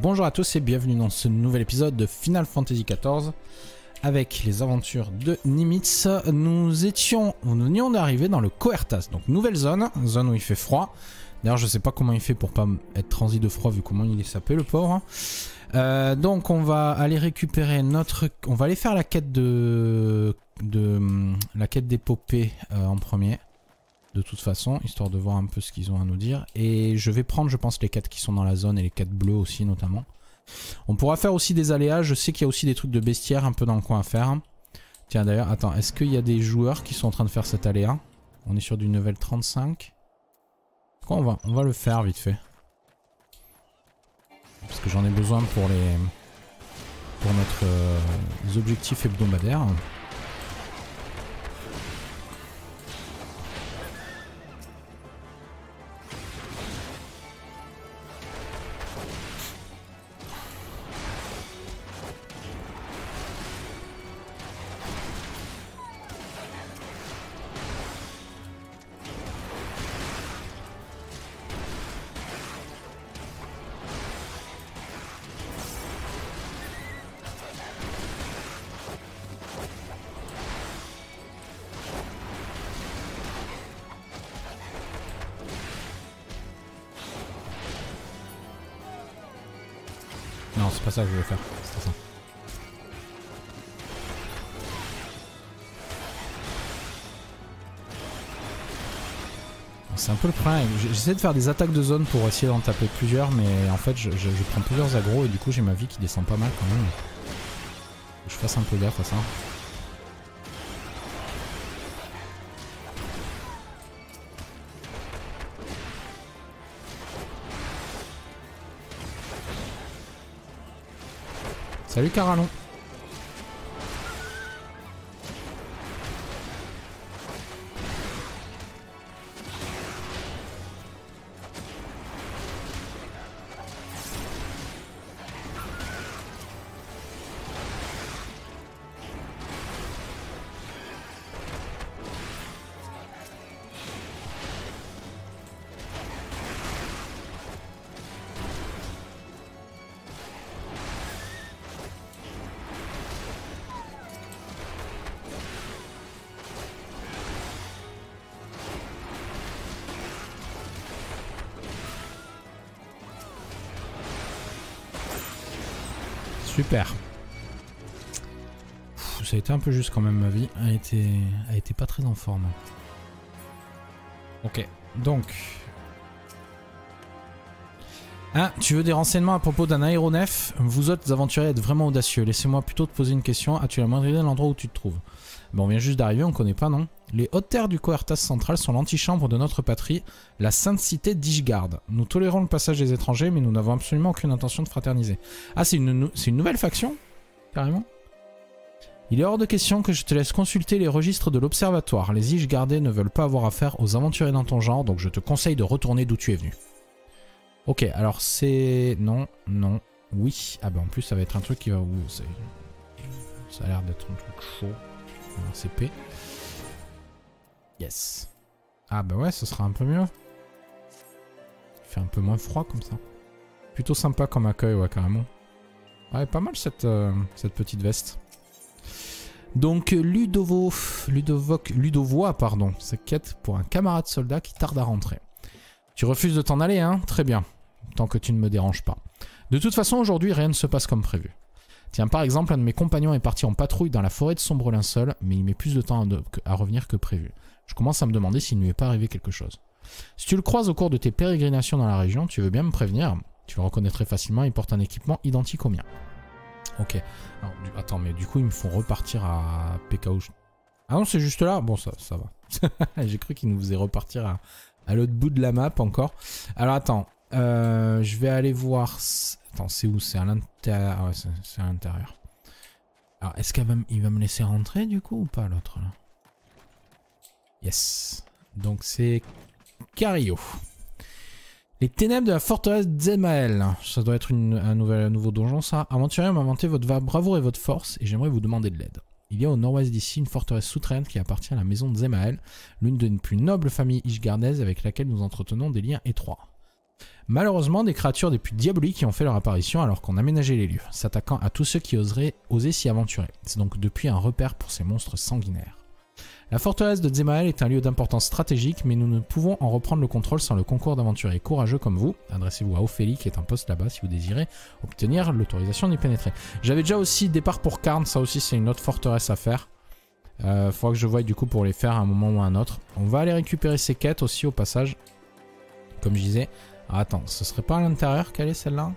Bonjour à tous et bienvenue dans ce nouvel épisode de Final Fantasy XIV avec les aventures de Nimitz. Nous venions d'arriver dans le Coertas, donc nouvelle zone où il fait froid. D'ailleurs je sais pas comment il fait pour pas être transi de froid vu comment il est sapé le pauvre. Donc on va aller récupérer notre... On va aller faire la quête la quête d'épopée en premier. De toute façon, histoire de voir un peu ce qu'ils ont à nous dire. Et je vais prendre, je pense, les quêtes qui sont dans la zone et les quêtes bleues aussi, notamment. On pourra faire aussi des aléas. Je sais qu'il y a aussi des trucs de bestiaire un peu dans le coin à faire. Tiens, d'ailleurs, attends, est-ce qu'il y a des joueurs qui sont en train de faire cet aléa? On est sur du level 35. Quoi, on va le faire vite fait. Parce que j'en ai besoin pour notre objectif hebdomadaire. Non, c'est pas ça que je voulais faire, c'était ça. C'est un peu le problème. J'essaie de faire des attaques de zone pour essayer d'en taper plusieurs, mais en fait je prends plusieurs aggros et du coup j'ai ma vie qui descend pas mal quand même. Faut que je fasse un peu gaffe à ça. Salut Caralon. Super. Ça a été un peu juste quand même ma vie. Elle était pas très en forme. Ok, donc... Ah, tu veux des renseignements à propos d'un aéronef? Vous autres aventuriers êtes vraiment audacieux. Laissez-moi plutôt te poser une question. As-tu la moindre idée de l'endroit où tu te trouves? Bon, on vient juste d'arriver, on connaît pas, non? Les hautes terres du Coertas central sont l'antichambre de notre patrie, la sainte cité d'Ishgard. Nous tolérons le passage des étrangers, mais nous n'avons absolument aucune intention de fraterniser. Ah, c'est une nouvelle faction? Carrément? Il est hors de question que je te laisse consulter les registres de l'observatoire. Les Ishgardais ne veulent pas avoir affaire aux aventuriers dans ton genre, donc je te conseille de retourner d'où tu es venu. Ok, alors c'est... Non, non, oui. Ah bah en plus ça va être un truc qui va... Ça a l'air d'être un truc chaud. Un CP. Yes. Ah bah ouais, ce sera un peu mieux. Il fait un peu moins froid comme ça. Plutôt sympa comme accueil, ouais, carrément. Ouais, pas mal cette petite veste. Donc Ludovois, pardon, c'est quête pour un camarade soldat qui tarde à rentrer. Tu refuses de t'en aller, hein? Très bien. Tant que tu ne me déranges pas. De toute façon, aujourd'hui, rien ne se passe comme prévu. Tiens, par exemple, un de mes compagnons est parti en patrouille dans la forêt de Sombre Linceul, mais il met plus de temps à revenir que prévu. Je commence à me demander s'il ne lui est pas arrivé quelque chose. Si tu le croises au cours de tes pérégrinations dans la région, tu veux bien me prévenir. Tu le reconnaîtrais facilement, il porte un équipement identique au mien. Ok. Alors, attends, mais du coup, ils me font repartir à PKO. Ah non, c'est juste là? Bon, ça va. J'ai cru qu'ils nous faisaient repartir à l'autre bout de la map encore. Alors, attends. Je vais aller voir... Attends, c'est où? C'est à l'intérieur. Ah ouais, c'est à l'intérieur. Alors, est-ce qu'il va me laisser rentrer du coup ou pas l'autre là? Yes. Donc c'est Cario. Les ténèbres de la forteresse Zemael. Ça doit être un nouveau donjon ça. Aventurier m'a inventé votre bravoure et votre force et j'aimerais vous demander de l'aide. Il y a au nord-ouest d'ici une forteresse souterraine qui appartient à la maison de Zemael, l'une des plus nobles familles ishgardaises avec laquelle nous entretenons des liens étroits. Malheureusement, des créatures des plus diaboliques qui ont fait leur apparition alors qu'on aménageait les lieux, s'attaquant à tous ceux qui oseraient oser s'y aventurer. C'est donc depuis un repère pour ces monstres sanguinaires. La forteresse de Zemael est un lieu d'importance stratégique, mais nous ne pouvons en reprendre le contrôle sans le concours d'aventuriers courageux comme vous. Adressez-vous à Ophélie qui est un poste là-bas si vous désirez obtenir l'autorisation d'y pénétrer. J'avais déjà aussi départ pour Karn, ça aussi c'est une autre forteresse à faire. Faudra que je voie du coup pour les faire à un moment ou à un autre. On va aller récupérer ces quêtes aussi au passage. Comme je disais. Ah, attends, ce serait pas à l'intérieur qu'elle est celle-là?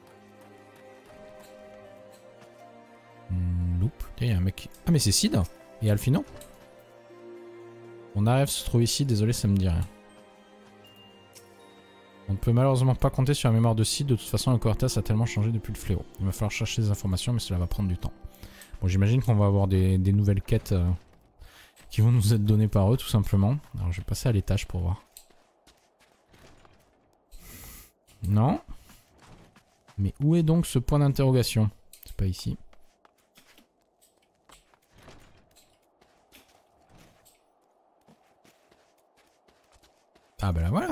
Nope. Il y a un mec. Ah mais c'est Sid et Alphino. Mon rêve se trouve ici, désolé ça me dit rien. On ne peut malheureusement pas compter sur la mémoire de Sid, de toute façon le Cortez a tellement changé depuis le fléau. Il va falloir chercher des informations mais cela va prendre du temps. Bon j'imagine qu'on va avoir des nouvelles quêtes qui vont nous être données par eux tout simplement. Alors je vais passer à l'étage pour voir. Non. Mais où est donc ce point d'interrogation? C'est pas ici. Ah bah là voilà.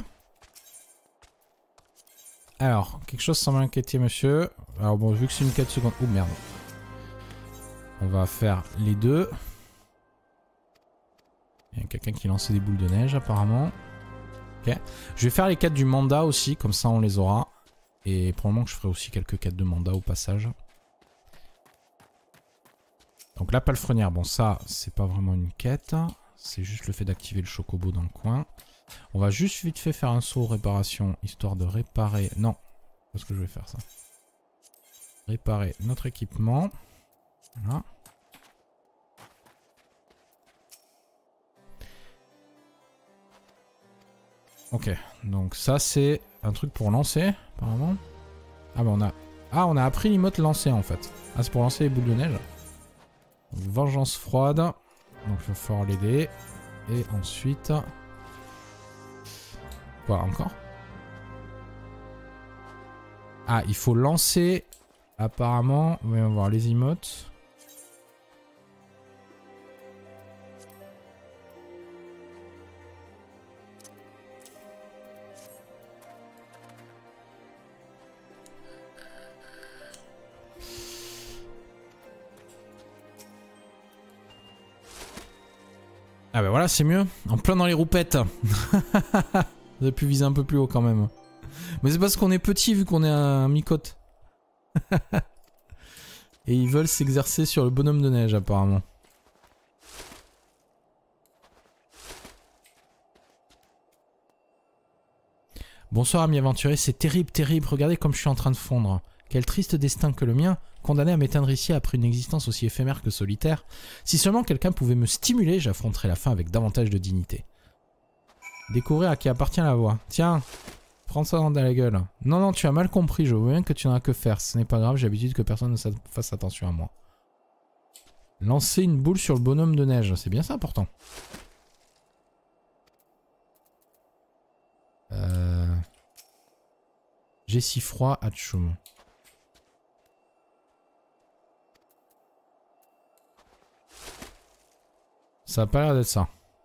Alors, quelque chose semble inquiéter monsieur. Alors bon, vu que c'est une quête seconde... Oh merde. On va faire les deux. Il y a quelqu'un qui lançait des boules de neige apparemment. Ok. Je vais faire les quêtes du mandat aussi, comme ça on les aura. Et probablement que je ferai aussi quelques quêtes de mandat au passage. Donc la palefrenière, bon ça c'est pas vraiment une quête. C'est juste le fait d'activer le chocobo dans le coin. On va juste vite fait faire un saut réparation, histoire de réparer... Non, parce que je vais faire ça. Réparer notre équipement. Voilà. Ok, donc ça c'est un truc pour lancer, apparemment. Ah bah on a... Ah, on a appris l'emote lancer en fait. Ah, c'est pour lancer les boules de neige. Donc, vengeance froide. Donc il va falloir l'aider. Et ensuite... Quoi encore? Ah, il faut lancer apparemment. On va voir les emotes. Ah bah voilà, c'est mieux. En plein dans les roupettes. Vous avez pu viser un peu plus haut quand même. Mais c'est parce qu'on est petit vu qu'on est un micote. Et ils veulent s'exercer sur le bonhomme de neige apparemment. Bonsoir amis aventuriers, c'est terrible, terrible. Regardez comme je suis en train de fondre. Quel triste destin que le mien, condamné à m'éteindre ici après une existence aussi éphémère que solitaire. Si seulement quelqu'un pouvait me stimuler, j'affronterais la fin avec davantage de dignité. Découvrir à qui appartient la voix. Tiens, prends ça dans la gueule. Non, non, tu as mal compris, je vois bien que tu n'en as que faire. Ce n'est pas grave, j'ai l'habitude que personne ne fasse attention à moi. Lancer une boule sur le bonhomme de neige, c'est bien ça pourtant. J'ai si froid, Hatchoum. Ça a pas l'air d'être ça.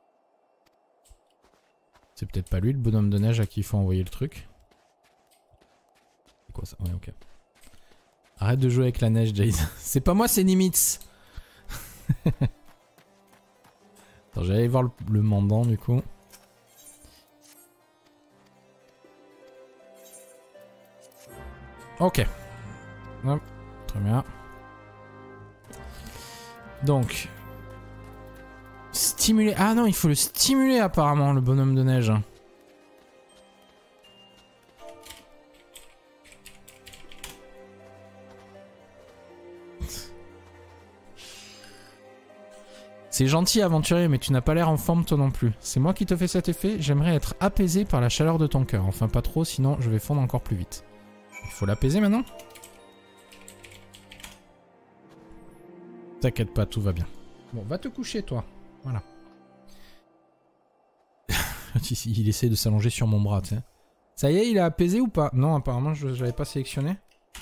C'est peut-être pas lui le bonhomme de neige à qui il faut envoyer le truc. C'est quoi ça? Ouais, ok. Arrête de jouer avec la neige, Jade. C'est pas moi, c'est Nimitz. Attends, j'allais aller voir le mandant du coup. Ok. Hop, très bien. Donc. Stimuler. Ah non, il faut le stimuler apparemment, le bonhomme de neige. C'est gentil aventurier, mais tu n'as pas l'air en forme toi non plus. C'est moi qui te fais cet effet. J'aimerais être apaisé par la chaleur de ton cœur. Enfin pas trop, sinon je vais fondre encore plus vite. Il faut l'apaiser maintenant? T'inquiète pas, tout va bien. Bon, va te coucher toi. Voilà. Il essaie de s'allonger sur mon bras, tu sais. Ça y est, il a apaisé ou pas? Non, apparemment, je l'avais pas sélectionné.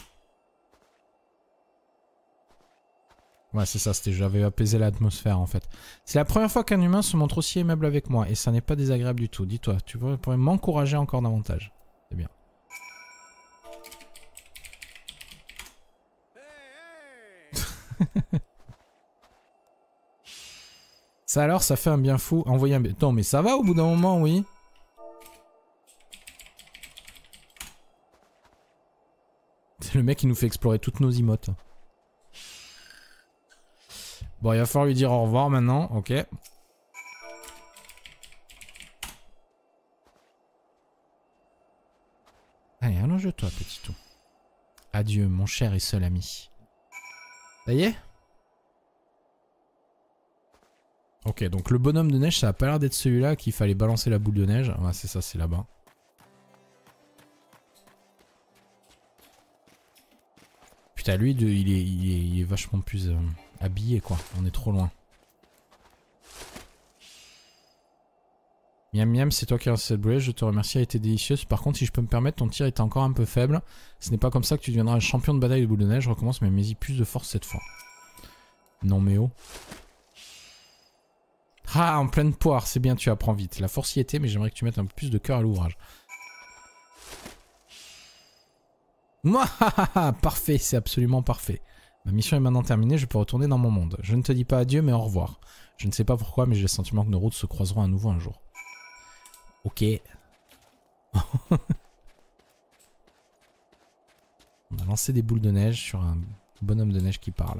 Ouais, c'est ça, j'avais apaisé l'atmosphère en fait. C'est la première fois qu'un humain se montre aussi aimable avec moi et ça n'est pas désagréable du tout. Dis-toi, tu pourrais m'encourager encore davantage. C'est bien. Ça alors, ça fait un bien fou. Envoyer un... Non mais ça va au bout d'un moment, oui. C'est le mec qui nous fait explorer toutes nos emotes. Bon, il va falloir lui dire au revoir maintenant, ok. Allez, allonge-toi, petit tout. Adieu, mon cher et seul ami. Ça y est? Ok, donc le bonhomme de neige, ça a pas l'air d'être celui-là qu'il fallait balancer la boule de neige. Ouais, c'est ça, c'est là-bas. Putain, lui, il est vachement plus habillé, quoi. On est trop loin. Miam miam, c'est toi qui as lancé cette boulette, je te remercie, elle a été délicieuse. Par contre, si je peux me permettre, ton tir était encore un peu faible. Ce n'est pas comme ça que tu deviendras un champion de bataille de boule de neige. Je recommence, mais mets-y plus de force cette fois. Non mais oh. Ah, en pleine poire, c'est bien, tu apprends vite. La force y était, mais j'aimerais que tu mettes un peu plus de cœur à l'ouvrage. Moi, parfait, c'est absolument parfait. Ma mission est maintenant terminée, je peux retourner dans mon monde. Je ne te dis pas adieu, mais au revoir. Je ne sais pas pourquoi, mais j'ai le sentiment que nos routes se croiseront à nouveau un jour. Ok. On a lancé des boules de neige sur un bonhomme de neige qui parle.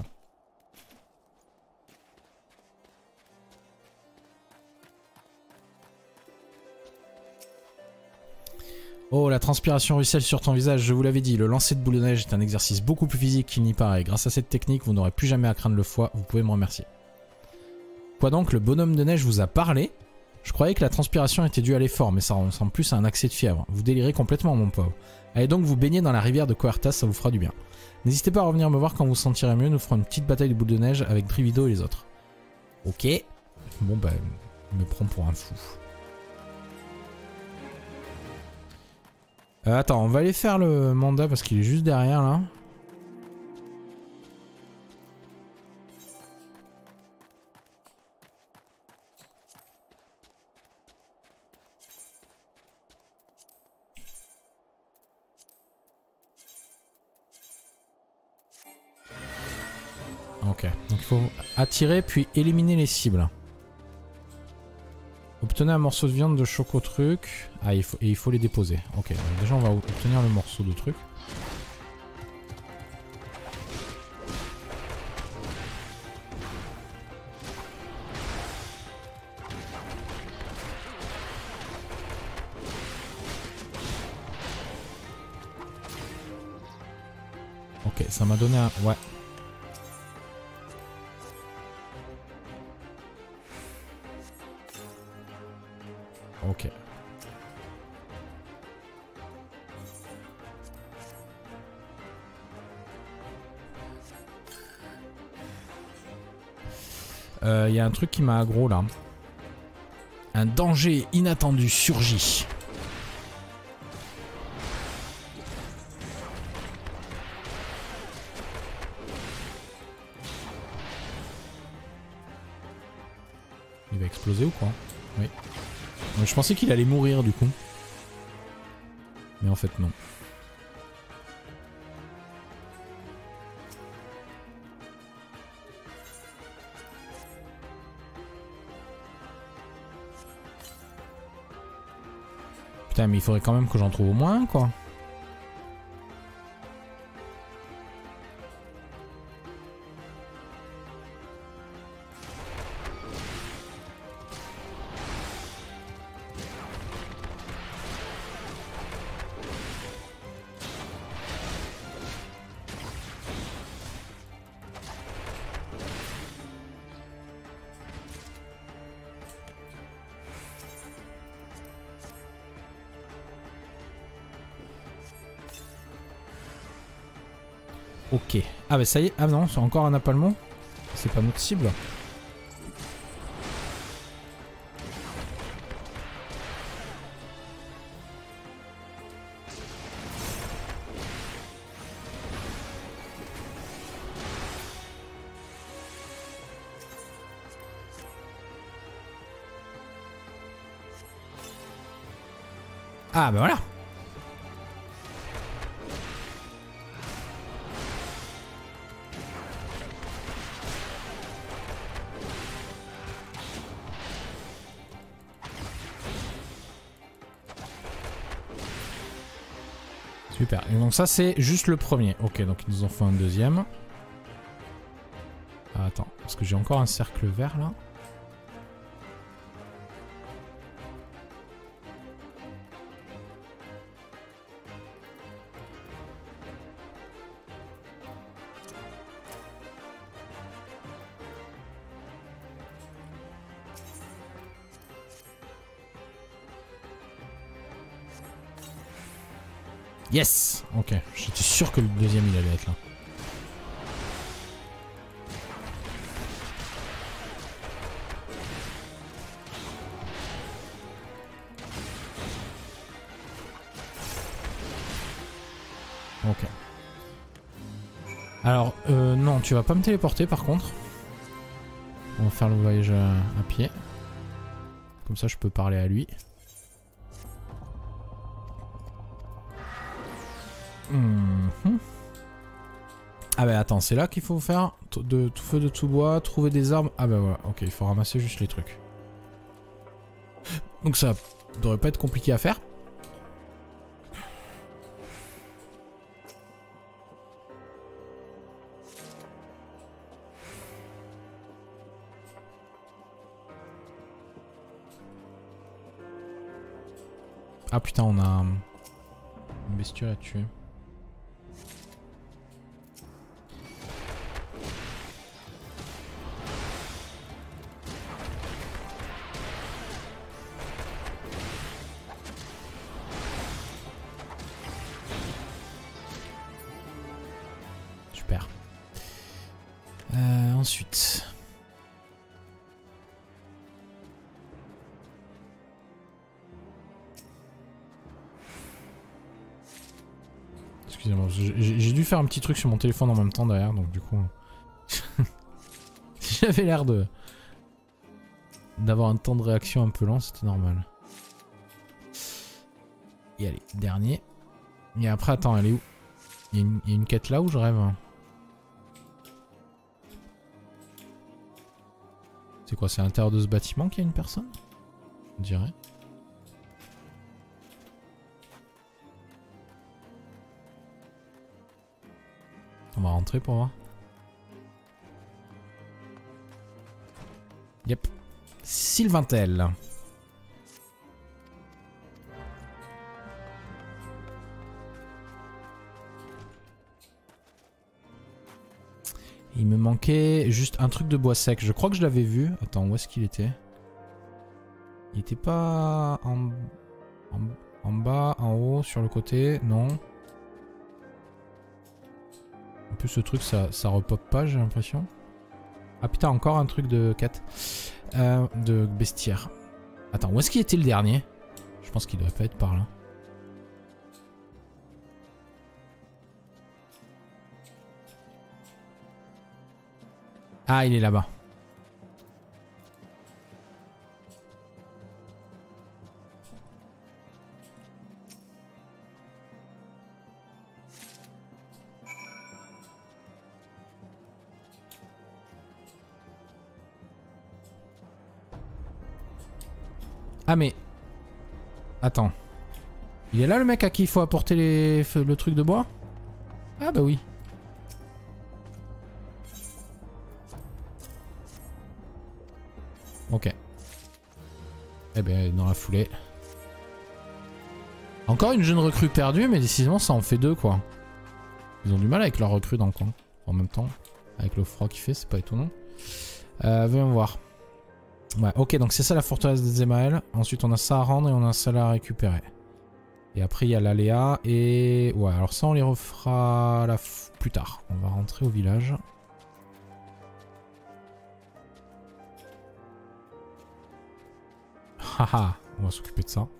Oh, la transpiration ruisselle sur ton visage, je vous l'avais dit, le lancer de boule de neige est un exercice beaucoup plus physique qu'il n'y paraît. Grâce à cette technique, vous n'aurez plus jamais à craindre le froid, vous pouvez me remercier. Quoi donc, le bonhomme de neige vous a parlé? Je croyais que la transpiration était due à l'effort, mais ça ressemble plus à un accès de fièvre. Vous délirez complètement, mon pauvre. Allez donc vous baigner dans la rivière de Coertas, ça vous fera du bien. N'hésitez pas à revenir me voir quand vous vous sentirez mieux, nous ferons une petite bataille de boules de neige avec Brivido et les autres. Ok. Bon bah, il me prend pour un fou. Attends, on va aller faire le mandat parce qu'il est juste derrière là. Ok, donc il faut attirer puis éliminer les cibles. Obtenez un morceau de viande de choco truc. Ah, il faut les déposer. Ok, donc déjà on va obtenir le morceau de truc. Ok, ça m'a donné un... Ouais. Ok. Y a un truc qui m'a aggro là. Un danger inattendu surgit. Il va exploser ou quoi? Oui. Je pensais qu'il allait mourir du coup. Mais en fait non. Putain mais il faudrait quand même que j'en trouve au moins un quoi. Ok. Ah bah ça y est. Ah non, c'est encore un napalmon. C'est pas notre cible. Ah bah voilà. Super. Et donc ça c'est juste le premier. Ok, donc ils nous en font un deuxième. Ah, attends, parce que j'ai encore un cercle vert là. Yes. Ok, j'étais sûr que le deuxième il allait être là. Ok. Alors, non, tu vas pas me téléporter par contre. On va faire le voyage à pied. Comme ça, je peux parler à lui. Ah bah attends, c'est là qu'il faut faire de tout feu de tout bois, trouver des arbres. Ah bah voilà, ok, il faut ramasser juste les trucs. Donc ça devrait pas être compliqué à faire. Ah putain, on a une bestiole à tuer. Super. Ensuite... Excusez-moi, j'ai dû faire un petit truc sur mon téléphone en même temps derrière, donc du coup... J'avais l'air de... d'avoir un temps de réaction un peu lent, c'était normal. Et allez, dernier. Et après, attends, elle est où? Il y a une quête là où je rêve. C'est quoi? C'est à l'intérieur de ce bâtiment qu'il y a une personne? On dirait. On va rentrer pour voir. Yep. Sylvantel. Il me manquait juste un truc de bois sec. Je crois que je l'avais vu. Attends, où est-ce qu'il était? Il était pas en bas, en haut, sur le côté? Non. En plus, ce truc, ça repop pas, j'ai l'impression. Ah putain, encore un truc de quête. De bestiaire. Attends, où est-ce qu'il était le dernier? Je pense qu'il devrait pas être par là. Ah, il est là-bas. Ah mais... Attends. Il est là le mec à qui il faut apporter le truc de bois? Ah bah oui. Ok. Eh ben dans la foulée. Encore une jeune recrue perdue, mais décidément ça en fait deux quoi. Ils ont du mal avec leur recrue dans le coin. En même temps, avec le froid qu'il fait, c'est pas étonnant. Voyons voir. Ouais, ok, donc c'est ça la forteresse des Zemaël. Ensuite on a ça à rendre et on a ça là à récupérer. Et après il y a l'aléa et... Ouais, alors ça on les refera plus tard. On va rentrer au village. Haha, on va s'occuper de ça.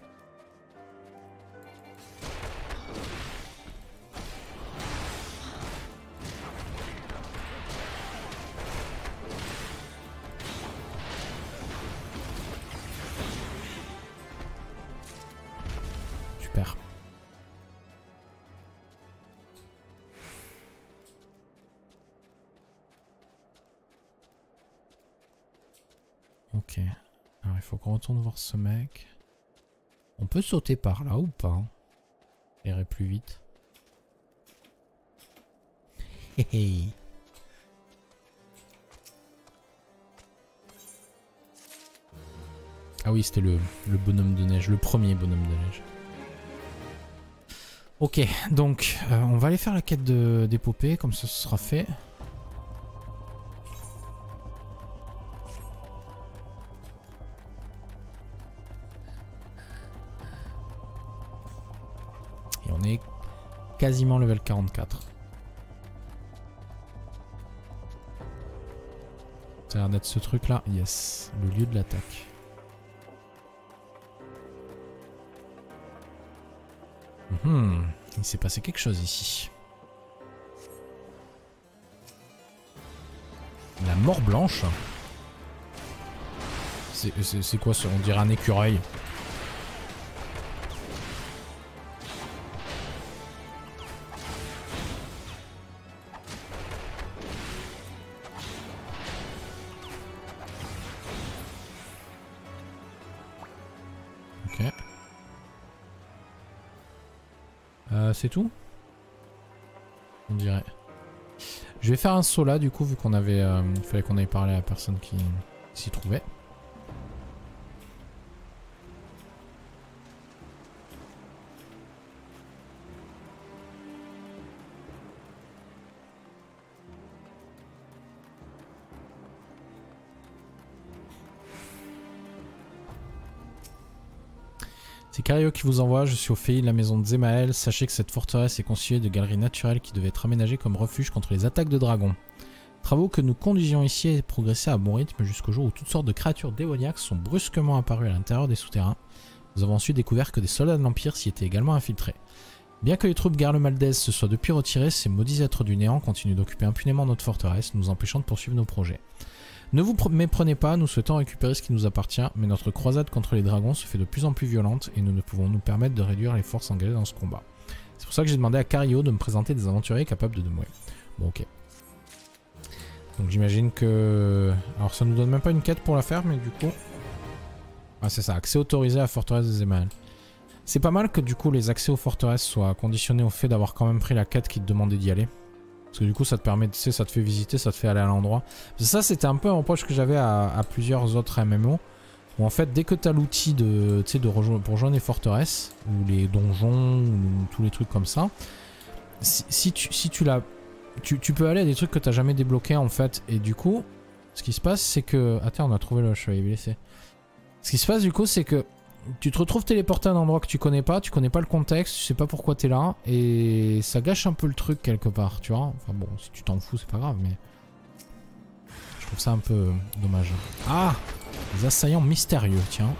Super. Ok. Alors il faut qu'on retourne voir ce mec. On peut sauter par là ou pas? J'irai plus vite. Ah oui, c'était le bonhomme de neige, le premier bonhomme de neige. Ok, donc on va aller faire la quête d'épopée, comme ça ce sera fait. Et on est quasiment level 44. Ça a l'air d'être ce truc là, yes, le lieu de l'attaque. Il s'est passé quelque chose ici. La mort blanche. C'est quoi ça? On dirait un écureuil. Ok. C'est tout? On dirait. Je vais faire un saut là du coup vu qu'on avait... il fallait qu'on aille parler à la personne qui s'y trouvait. C'est Cario qui vous envoie, je suis au pays de la maison de Zemael. Sachez que cette forteresse est constituée de galeries naturelles qui devaient être aménagées comme refuge contre les attaques de dragons. Travaux que nous conduisions ici et progressaient à bon rythme jusqu'au jour où toutes sortes de créatures démoniaques sont brusquement apparues à l'intérieur des souterrains. Nous avons ensuite découvert que des soldats de l'Empire s'y étaient également infiltrés. Bien que les troupes Garlemaldaises se soient depuis retirées, ces maudits êtres du néant continuent d'occuper impunément notre forteresse, nous empêchant de poursuivre nos projets. Ne vous méprenez pas, nous souhaitons récupérer ce qui nous appartient, mais notre croisade contre les dragons se fait de plus en plus violente et nous ne pouvons nous permettre de réduire les forces engagées dans ce combat. C'est pour ça que j'ai demandé à Cario de me présenter des aventuriers capables de démouer. Bon, ok. Donc j'imagine que... Alors ça nous donne même pas une quête pour la faire, mais du coup... Ah c'est ça, accès autorisé à la forteresse de Zemael. C'est pas mal que du coup les accès aux forteresses soient conditionnés au fait d'avoir quand même pris la quête qui te demandait d'y aller. Parce que du coup ça te permet, tu sais, ça te fait visiter, ça te fait aller à l'endroit. Ça c'était un peu un reproche que j'avais à plusieurs autres MMO. Où en fait dès que tu as l'outil de, pour rejoindre les forteresses, ou les donjons, ou tous les trucs comme ça, si tu l'as... Tu peux aller à des trucs que tu n'as jamais débloqués en fait. Et du coup, ce qui se passe c'est que... Attends, on a trouvé le chevalier blessé. Ce qui se passe du coup c'est que tu te retrouves téléporté à un endroit que tu connais pas le contexte, tu sais pas pourquoi t'es là, et ça gâche un peu le truc quelque part, tu vois. Enfin bon, si tu t'en fous, c'est pas grave, mais... Je trouve ça un peu dommage. Ah! Les assaillants mystérieux, tiens.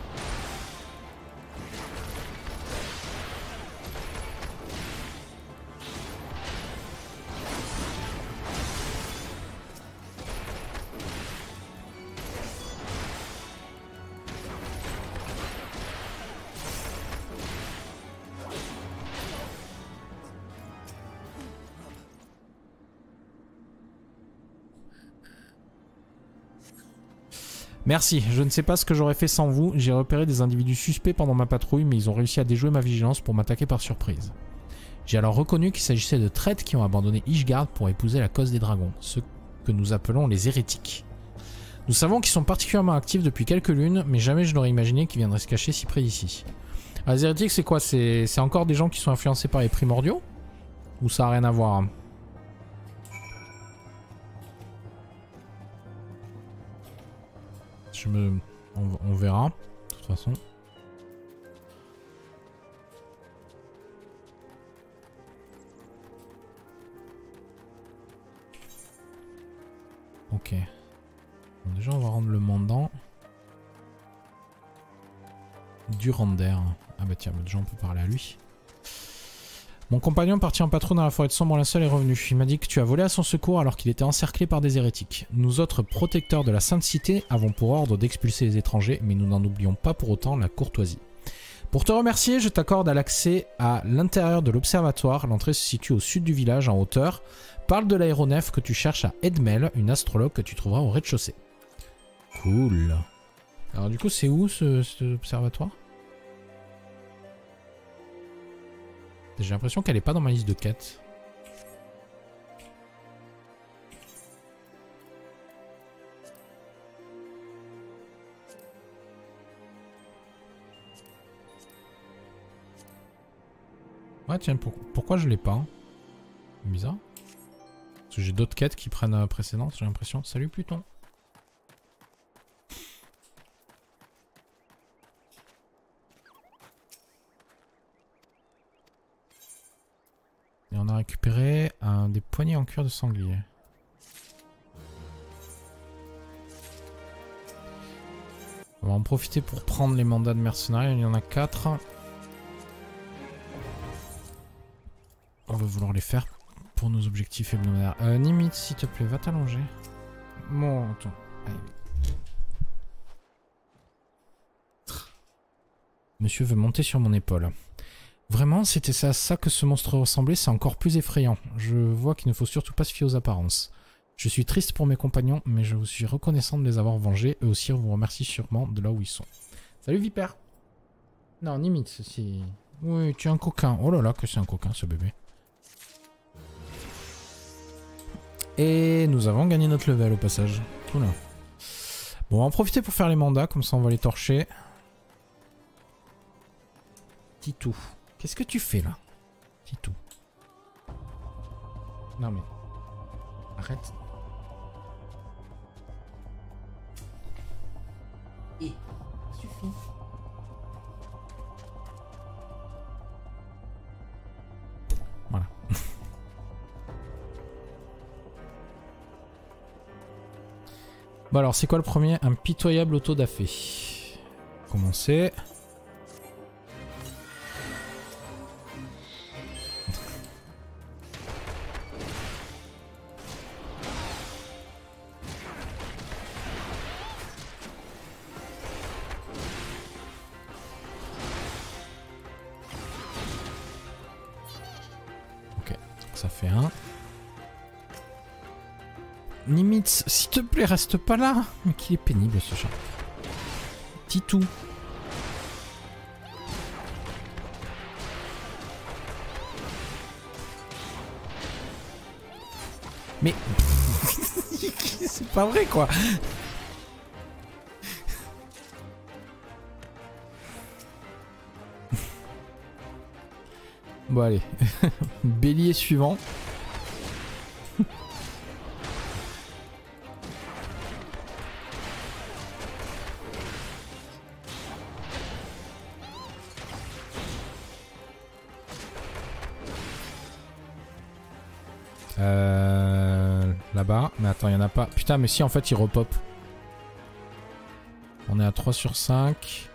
Merci, je ne sais pas ce que j'aurais fait sans vous. J'ai repéré des individus suspects pendant ma patrouille, mais ils ont réussi à déjouer ma vigilance pour m'attaquer par surprise. J'ai alors reconnu qu'il s'agissait de traîtres qui ont abandonné Ishgard pour épouser la cause des dragons, ceux que nous appelons les hérétiques. Nous savons qu'ils sont particulièrement actifs depuis quelques lunes, mais jamais je n'aurais imaginé qu'ils viendraient se cacher si près d'ici. Ah, les hérétiques, c'est quoi? C'est encore des gens qui sont influencés par les primordiaux? Ou ça n'a rien à voir? On verra, de toute façon. Ok. Bon, déjà, on va rendre le mandant. Durander. Ah bah tiens, déjà on peut parler à lui. Mon compagnon parti en patrouille dans la forêt de Sombre Linceul est revenu. Il m'a dit que tu as volé à son secours alors qu'il était encerclé par des hérétiques. Nous autres protecteurs de la Sainte Cité avons pour ordre d'expulser les étrangers, mais nous n'en oublions pas pour autant la courtoisie. Pour te remercier, je t'accorde l'accès à l'intérieur de l'observatoire. L'entrée se situe au sud du village, en hauteur. Parle de l'aéronef que tu cherches à Edmel, une astrologue que tu trouveras au rez-de-chaussée. Cool. Alors du coup, c'est où cet observatoire? J'ai l'impression qu'elle est pas dans ma liste de quêtes. Ouais tiens, pourquoi je l'ai pas? Bizarre. Parce que j'ai d'autres quêtes qui prennent précédence, j'ai l'impression. Salut Pluton. Et on a récupéré des poignets en cuir de sanglier. On va en profiter pour prendre les mandats de mercenaires, il y en a 4. On va vouloir les faire pour nos objectifs hebdomadaires. Nimit, s'il te plaît, va t'allonger. Bon, attends. Allez. Monsieur veut monter sur mon épaule. Vraiment, c'était à ça que ce monstre ressemblait, c'est encore plus effrayant. Je vois qu'il ne faut surtout pas se fier aux apparences. Je suis triste pour mes compagnons, mais je vous suis reconnaissant de les avoir vengés. Eux aussi vous remercient sûrement de là où ils sont. Salut Vipère. Non, Nimit, c'est... Oui, tu es un coquin. Oh là là, que c'est un coquin ce bébé. Et nous avons gagné notre level au passage. Oula. Bon, on va en profiter pour faire les mandats, comme ça on va les torcher. Titou. Qu'est-ce que tu fais là? Titou. Non mais... Arrête. Et... Ça suffit. Voilà. Bon alors c'est quoi le premier? Un pitoyable auto-da-fé. Commencer. Ok, ça fait un. Nimitz, s'il te plaît, reste pas là. Mais qu'il est pénible ce chat. Titou. Mais... c'est pas vrai quoi. Bon allez. Bélier suivant. Là-bas. Mais attends, il n'y en a pas. Putain, mais si, en fait, il repop. On est à 3 sur 5.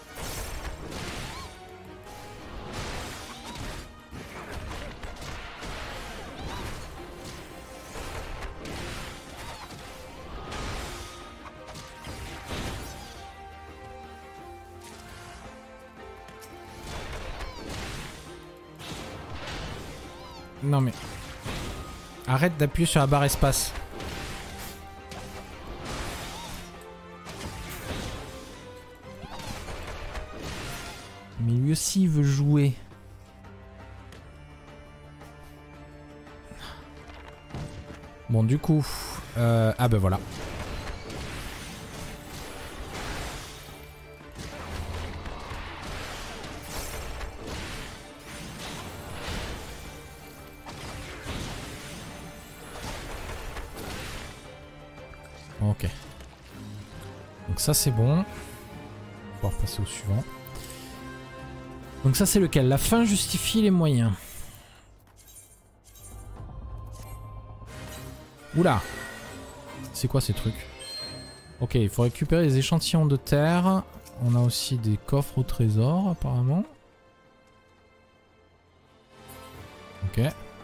Non mais... Arrête d'appuyer sur la barre espace. Mais lui aussi il veut jouer. Bon du coup... ah ben voilà. Ok. Donc ça c'est bon. On va pouvoir passer au suivant. Donc ça c'est lequel? La fin justifie les moyens. Oula. C'est quoi ces trucs? Ok, il faut récupérer les échantillons de terre. On a aussi des coffres au trésor apparemment. Ok.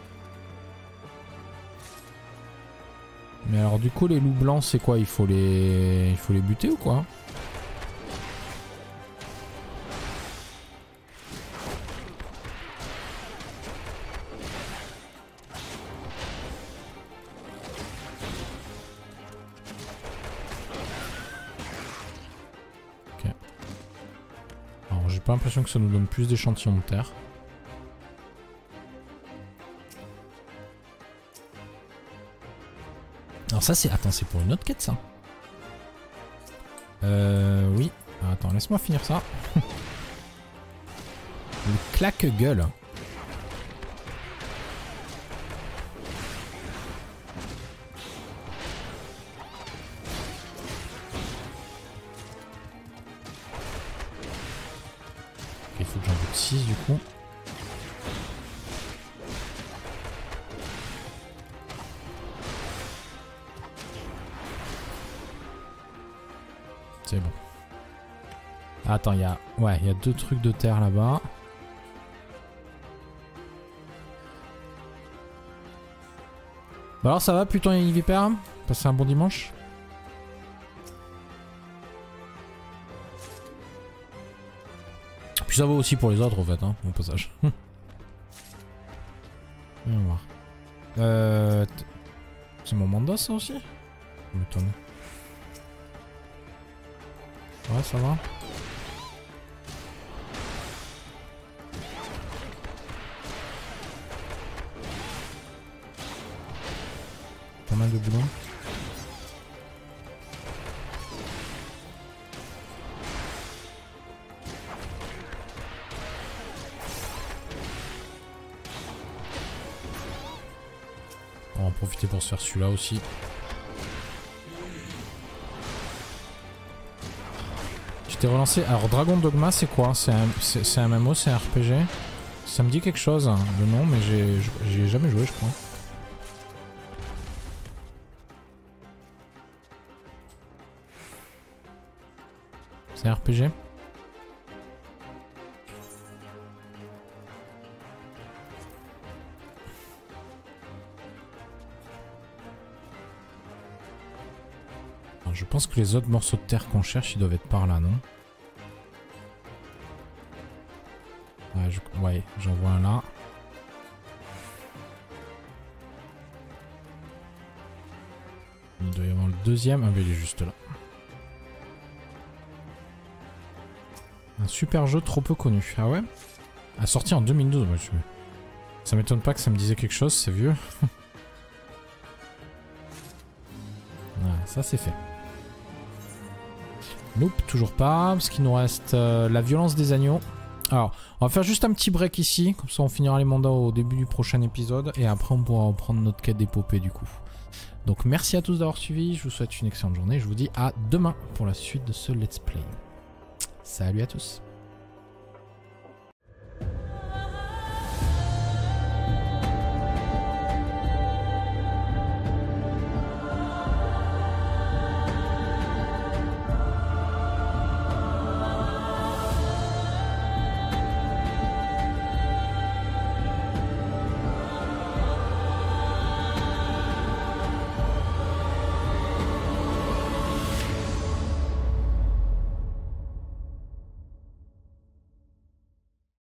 Mais alors du coup les loups blancs c'est quoi? Il faut les buter ou quoi? Ok. Alors j'ai pas l'impression que ça nous donne plus d'échantillons de terre. Alors ça c'est... Attends, c'est pour une autre quête ça. Oui. Attends, laisse-moi finir ça. Le claque-gueule. Ok, il faut que j'en bute 6 du coup. C'est bon. Attends, il y a... Ouais, il y a 2 trucs de terre là-bas. Bah alors ça va, plutôt Vipère? Passez un bon dimanche? Puis ça vaut aussi pour les autres en fait, hein, au passage. On va voir. C'est mon mandat ça aussi? Je m'étonne. Ouais, ça va. Pas mal de boulot. On va en profiter pour se faire celui-là aussi. Je t'ai relancé. Alors Dragon Dogma c'est quoi? C'est un MMO, c'est un RPG? Ça me dit quelque chose, hein, le nom, mais j'y ai jamais joué je crois. C'est un RPG? Alors, je pense que les autres morceaux de terre qu'on cherche, ils doivent être par là, non? Ouais, j'en vois un là. Il doit y avoir le deuxième. Ah, mais il est juste là. Un super jeu trop peu connu. Ah ouais? A sorti en 2012. Ouais, ça m'étonne pas que ça me disait quelque chose, c'est vieux. Voilà, ça c'est fait. Nope, toujours pas. Parce qu'il nous reste la violence des agneaux. Alors, on va faire juste un petit break ici. Comme ça, on finira les mandats au début du prochain épisode. Et après, on pourra reprendre notre quête d'épopée du coup. Donc, merci à tous d'avoir suivi. Je vous souhaite une excellente journée. Je vous dis à demain pour la suite de ce let's play. Salut à tous.